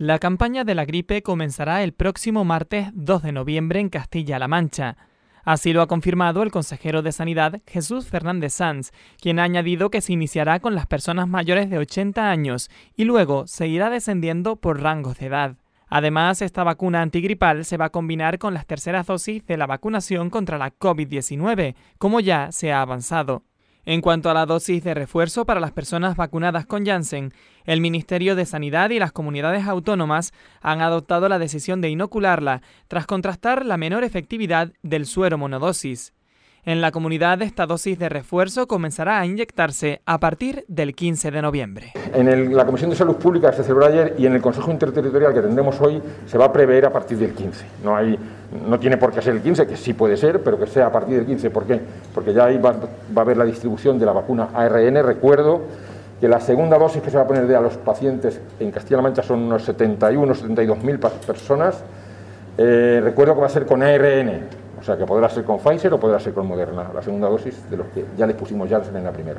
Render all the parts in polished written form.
La campaña de la gripe comenzará el próximo martes 2 de noviembre en Castilla-La Mancha. Así lo ha confirmado el consejero de Sanidad, Jesús Fernández Sanz, quien ha añadido que se iniciará con las personas mayores de 80 años y luego seguirá descendiendo por rangos de edad. Además, esta vacuna antigripal se va a combinar con las terceras dosis de la vacunación contra la COVID-19, como ya se ha avanzado. En cuanto a la dosis de refuerzo para las personas vacunadas con Janssen, el Ministerio de Sanidad y las comunidades autónomas han adoptado la decisión de inocularla tras contrastar la menor efectividad del suero monodosis. En la comunidad, esta dosis de refuerzo comenzará a inyectarse a partir del 15 de noviembre. En la Comisión de Salud Pública se celebró ayer y en el Consejo Interterritorial que tendremos hoy se va a prever a partir del 15. No tiene por qué ser el 15, que sí puede ser, pero que sea a partir del 15. ¿Por qué? Porque ya ahí va a haber la distribución de la vacuna ARN. Recuerdo que la segunda dosis que se va a poner a los pacientes en Castilla-La Mancha son unos 72.000 personas. Recuerdo que va a ser con ARN. O sea, que podrá ser con Pfizer o podrá ser con Moderna, la segunda dosis de los que ya les pusimos Janssen en la primera.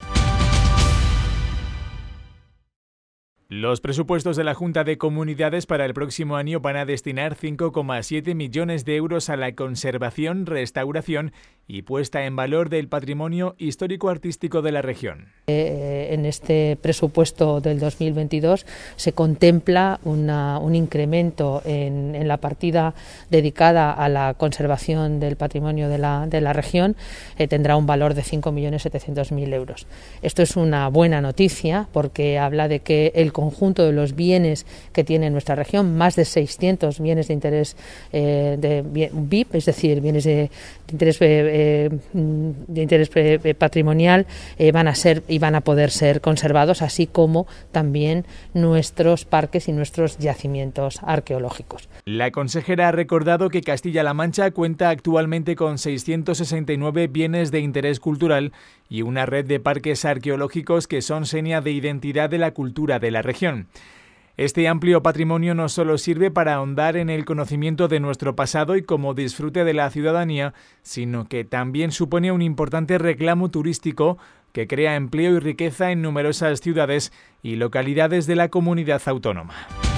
Los presupuestos de la Junta de Comunidades para el próximo año van a destinar 5,7 millones de euros a la conservación, restauración y puesta en valor del patrimonio histórico-artístico de la región. En este presupuesto del 2022 se contempla un incremento en la partida dedicada a la conservación del patrimonio de la región. Tendrá un valor de 5.700.000 euros. Esto es una buena noticia porque habla de que el conjunto de los bienes que tiene nuestra región, más de 600 bienes de interés BIP, es decir, bienes de interés patrimonial, van a poder ser conservados, así como también nuestros parques y nuestros yacimientos arqueológicos. La consejera ha recordado que Castilla-La Mancha cuenta actualmente con 669 bienes de interés cultural y una red de parques arqueológicos que son seña de identidad de la cultura de la región. Este amplio patrimonio no solo sirve para ahondar en el conocimiento de nuestro pasado y como disfrute de la ciudadanía, sino que también supone un importante reclamo turístico que crea empleo y riqueza en numerosas ciudades y localidades de la comunidad autónoma.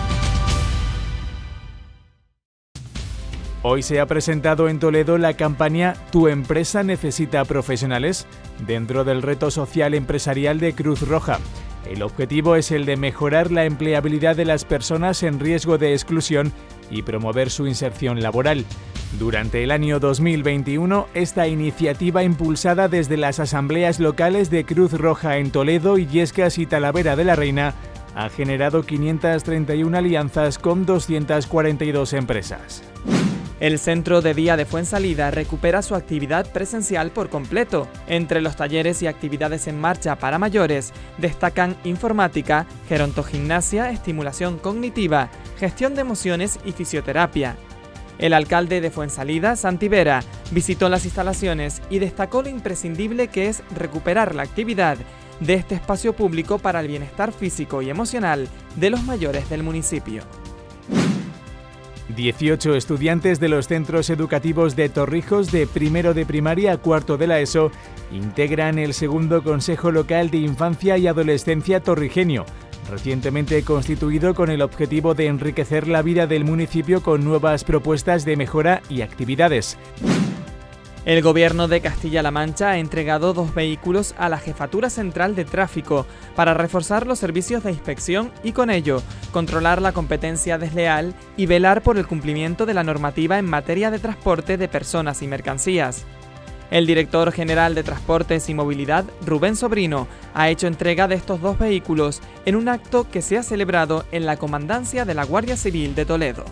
Hoy se ha presentado en Toledo la campaña «Tu empresa necesita profesionales» dentro del reto social empresarial de Cruz Roja. El objetivo es el de mejorar la empleabilidad de las personas en riesgo de exclusión y promover su inserción laboral. Durante el año 2021, esta iniciativa impulsada desde las asambleas locales de Cruz Roja en Toledo, Illescas y Talavera de la Reina ha generado 531 alianzas con 242 empresas. El Centro de Día de Fuensalida recupera su actividad presencial por completo. Entre los talleres y actividades en marcha para mayores destacan informática, gerontogimnasia, estimulación cognitiva, gestión de emociones y fisioterapia. El alcalde de Fuensalida, Santi Vera, visitó las instalaciones y destacó lo imprescindible que es recuperar la actividad de este espacio público para el bienestar físico y emocional de los mayores del municipio. 18 estudiantes de los centros educativos de Torrijos de primero de primaria a cuarto de la ESO integran el segundo Consejo Local de Infancia y Adolescencia torrijeño, recientemente constituido con el objetivo de enriquecer la vida del municipio con nuevas propuestas de mejora y actividades. El Gobierno de Castilla-La Mancha ha entregado 2 vehículos a la Jefatura Central de Tráfico para reforzar los servicios de inspección y con ello controlar la competencia desleal y velar por el cumplimiento de la normativa en materia de transporte de personas y mercancías. El director general de Transportes y Movilidad, Rubén Sobrino, ha hecho entrega de estos 2 vehículos en un acto que se ha celebrado en la Comandancia de la Guardia Civil de Toledo.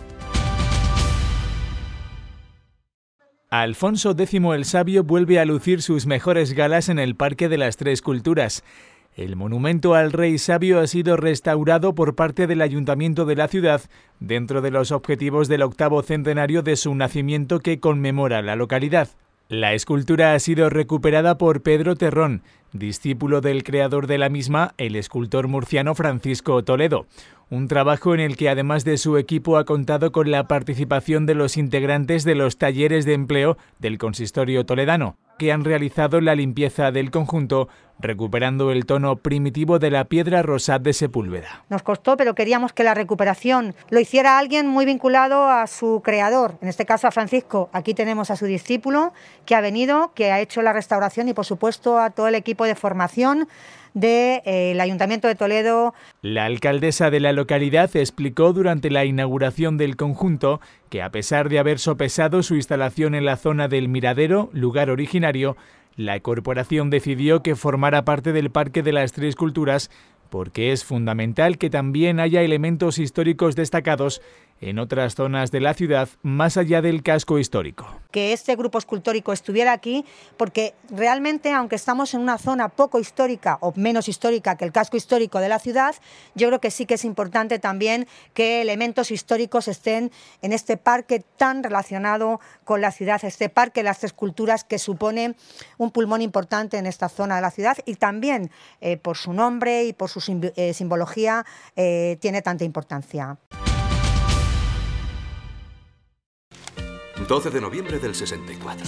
Alfonso X el Sabio vuelve a lucir sus mejores galas en el Parque de las Tres Culturas. El monumento al Rey Sabio ha sido restaurado por parte del Ayuntamiento de la ciudad dentro de los objetivos del 8º centenario de su nacimiento que conmemora la localidad. La escultura ha sido recuperada por Pedro Terrón, discípulo del creador de la misma, el escultor murciano Francisco Toledo. Un trabajo en el que además de su equipo ha contado con la participación de los integrantes de los talleres de empleo del consistorio toledano, que han realizado la limpieza del conjunto recuperando el tono primitivo de la piedra rosat de Sepúlveda. Nos costó, pero queríamos que la recuperación lo hiciera alguien muy vinculado a su creador, en este caso a Francisco. Aquí tenemos a su discípulo que ha venido, que ha hecho la restauración y por supuesto a todo el equipo de formación del Ayuntamiento de Toledo. La alcaldesa de la localidad explicó durante la inauguración del conjunto que a pesar de haber sopesado su instalación en la zona del Miradero, lugar originario, la corporación decidió que formara parte del Parque de las Tres Culturas porque es fundamental que también haya elementos históricos destacados en otras zonas de la ciudad más allá del casco histórico. Que este grupo escultórico estuviera aquí porque realmente, aunque estamos en una zona poco histórica o menos histórica que el casco histórico de la ciudad, yo creo que sí que es importante también que elementos históricos estén en este parque tan relacionado con la ciudad, este Parque de las Tres Culturas que supone un pulmón importante en esta zona de la ciudad y también por su nombre y por su simbología tiene tanta importancia. 12 de noviembre del 64.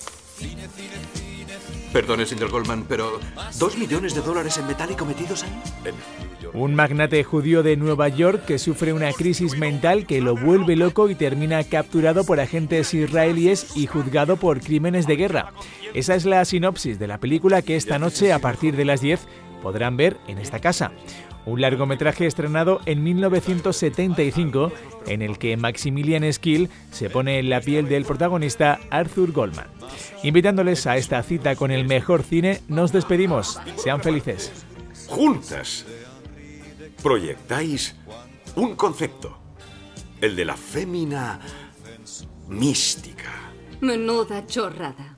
Perdone, señor Goldman, pero ¿2 millones de dólares en metálico metidos ahí? Un magnate judío de Nueva York que sufre una crisis mental que lo vuelve loco y termina capturado por agentes israelíes y juzgado por crímenes de guerra. Esa es la sinopsis de la película que esta noche, a partir de las 10, podrán ver en esta casa. Un largometraje estrenado en 1975 en el que Maximilian Schell se pone en la piel del protagonista Arthur Goldman. Invitándoles a esta cita con el mejor cine, nos despedimos. Sean felices. Juntas proyectáis un concepto, el de la fémina mística. Menuda chorrada.